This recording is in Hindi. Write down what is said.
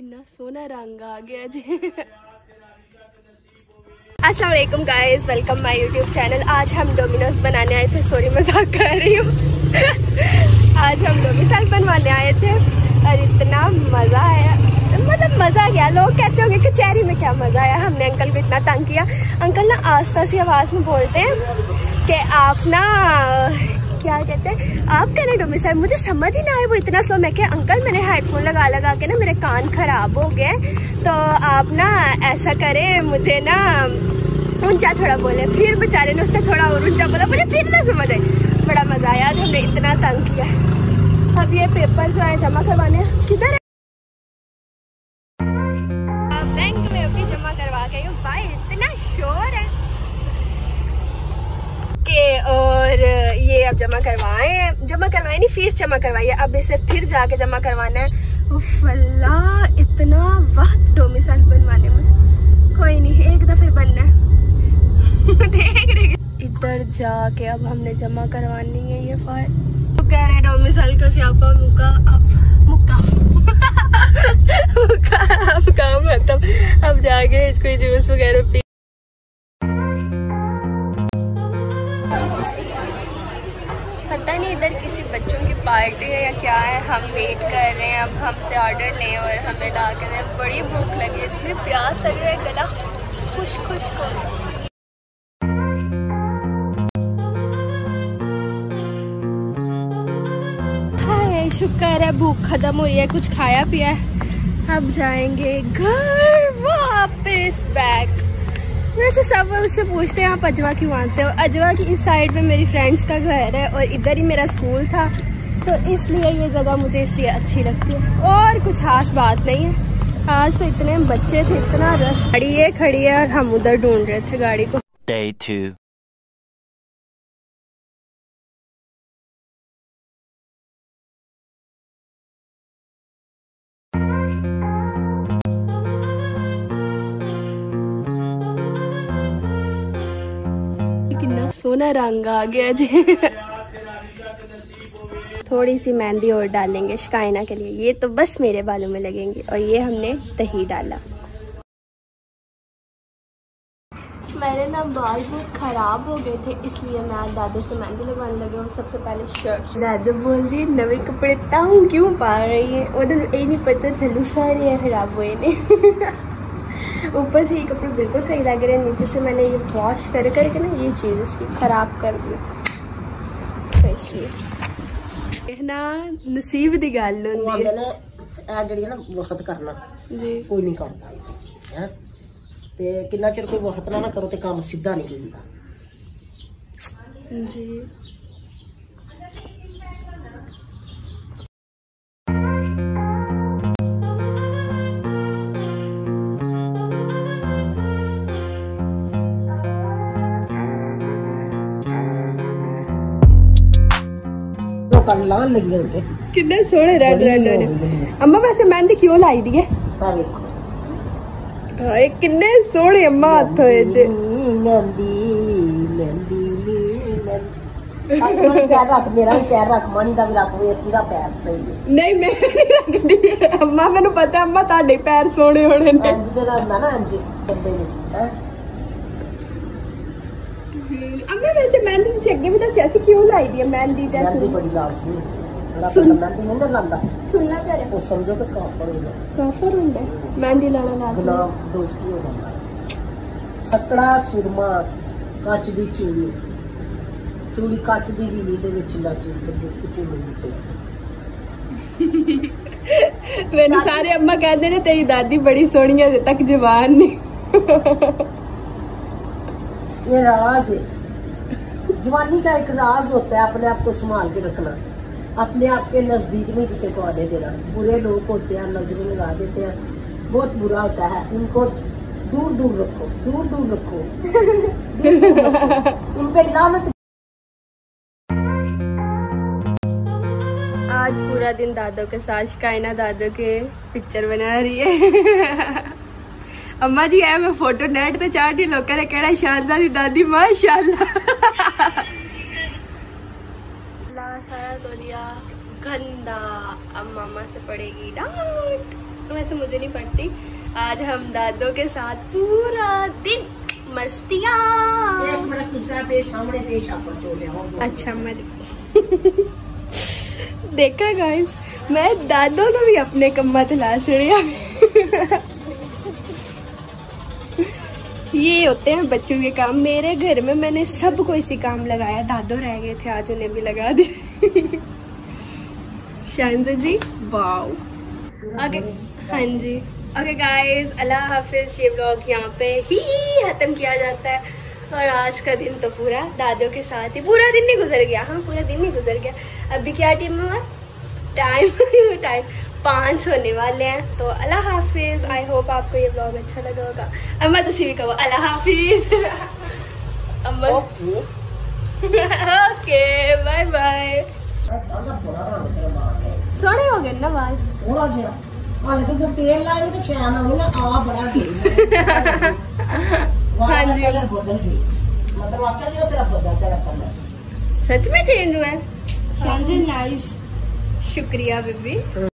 कितना सोना रंग आ गया जी। अस्सलाम वालेकुम guys, welcome my YouTube channel. आज हम डोमिनोज बनाने आए थे। सॉरी मजाक कर रही हूँ। आज हम डोमिनोज बनवाने आए थे और इतना मजा आया, मतलब मजा गया। लोग कहते होंगे कचहरी में क्या मजा आया। हमने अंकल को इतना तंग किया। अंकल ना आस्ता सी आवाज में बोलते हैं कि आप ना क्या कहते हैं, आप कहना डोमिसाइल। मुझे समझ ही ना आए, वो इतना स्लो। मैं क्या अंकल मैंने हेडफोन लगा लगा के ना मेरे कान खराब हो गए, तो आप ना ऐसा करें, मुझे ना ऊंचा थोड़ा बोले। फिर बेचारे ने उसने थोड़ा और ऊंचा बोला, मुझे फिर ना समझ आई। बड़ा मजा आया, हमने इतना तंग किया। अब ये पेपर जो है जमा करवाने किधर है? बैंक में अभी जमा करवा के भाई इतना शोर है और ये अब जमा करवाए नहीं, फीस जमा करवाई है। अब इसे फिर जाके जमा करवाना है। उफ अल्लाह, इतना वक्त डोमिसाइल बनवाने में। कोई नहीं, एक दफे बनना है। देख रही इधर जाके अब हमने जमा करवानी है ये फाइल। तो कह रहे डोमिसाइल का स्यापा मुका अब मुका अब काम खत्म। अब जाके कोई जूस वगैरह पी। पता नहीं इधर किसी बच्चों की पार्टी है या क्या है। हम वेट कर रहे हैं, अब हमसे ऑर्डर लें और हमें ला कर दें। बड़ी भूख लगी है, इतनी प्यास लग रहा है, गला खुश्क हो। हाय शुक्र है भूख खत्म हुई है, कुछ खाया पिया है। अब जाएंगे घर वापस बैक। वैसे सब उससे पूछते हैं आप अजवा क्यों आते हो। अजवा की इस साइड में मेरी फ्रेंड्स का घर है और इधर ही मेरा स्कूल था, तो इसलिए ये जगह मुझे इसलिए अच्छी लगती है। और कुछ खास बात नहीं है। आज तो इतने बच्चे थे, इतना रश। गाड़ी खड़ी है और हम उधर ढूंढ रहे थे गाड़ी को। Day 2 कितना सोना रंग आ गया जी। थोड़ी सी मेहंदी और डालेंगे शिकायना के लिए। ये तो बस मेरे बालों में लगेंगे। और ये हमने दही डाला। मेरे ना बाल बहुत खराब हो गए थे, इसलिए मैं आज दादू से मेहंदी लगवाने लगी हूँ। सबसे पहले शर्ट। दादू बोल रही नवे कपड़े ताऊ क्यों पा रही है, उन्हें ये नहीं पता थलू सारे खराब हुए ने। ऊपर से ये कपड़े बिल्कुल सही लग रहे हैं, नीचे से मैंने ये वॉश करके ना ये चीज़ इसकी खराब कर दी, तो इसलिए ना नसीब दी गल होंदी है ना वक्त करना जी। कोई नहीं करता है ते कितना चिर कोई वक्त ना करो तो काम सीधा नहीं होता जी। लान लगी होंगे कितने सोहने रेड ने। अम्मा वैसे मेहंदी क्यों लाई दी है? कितने सोहने अम्मा हाथ होए जे। पैर रख, मेरा भी पैर रख, मनी का भी रख, वीर दा पैर चाहिए। नहीं मैं नहीं रखदी अम्मा, मैनू पता अम्मा ताड़े पैर सोहने होने ने। इंज दे रंदा ना इंज बंदे ने है। अम्मा वैसे मेहंदी से अगे भी दसिया सी क्यों लाई दी है मेहंदी? मेहंदी बड़ी लाजमी मेहंदी नहीं लांदा सुनना करे वो समझो कि काफर होगा। काफर होंदा मेहंदी लाना लाजमी। गुलाम दोस्ती हो जाता। सकड़ा सुरमा कच दी चूड़ी, चूड़ी कच दी भी दे विच लच मैंने सारे अम्मा कहते ने तेरी दादी बड़ी सोहनी है, अजे तक जवान नहीं। ये राज है, जवानी का एक राज होता है, अपने आप को संभाल के रखना, अपने आप के नजदीक नहीं किसी को आने देना। बुरे लोग होते हैं, नजरें लगा देते हैं, बहुत बुरा होता है, इनको दूर दूर रखो, दूर दूर रखो, इन पे लानत। आज पूरा दिन दादो के साथ शिकायना दादो के पिक्चर बना रही है। अम्मा जी है मैं फोटो नेट पे चाढ़ी, लोग ने कहना शानदार दी दादी माशाल्लाह। सारा तो लिया गंदा, अब मामा से पड़ेगी डांट। वैसे मुझे नहीं पड़ती। आज हम दादों के साथ पूरा दिन मस्तियाँ। अच्छा मजे देखा गाइस, मैं दादों ने भी अपने कम्मा तला छड़िया। ये होते हैं बच्चों के काम। मेरे घर में मैंने सबको इसी काम लगाया, दादो रह गए थे आज उन्हें भी लगा दिए। शांजू जी वाओ। ओके हाँ जी ओके गाइस, अल्लाह हाफिज। ये ब्लॉग यहाँ पे ही खत्म किया जाता है। और आज का दिन तो पूरा दादों के साथ ही, पूरा दिन नहीं गुजर गया। हाँ पूरा दिन नहीं गुजर गया। अभी क्या टाइम 5 होने वाले हैं। तो अल्लाह हाफिज। आई होप आपको ये ब्लॉग अच्छा लगा होगा। अम्मा तुसी भी कहो अल्लाह हाफिज। अम्मा ओके बाय बाय। सोने हो गए ना बाल? तो तेल लाए तो शैन होगी ना, आ बड़ा हाँ जी बदल गई, मतलब आपका जो तेरा बदल तेरा कलर सच में चेंज हुआ है। नाइस, शुक्रिया बेबी।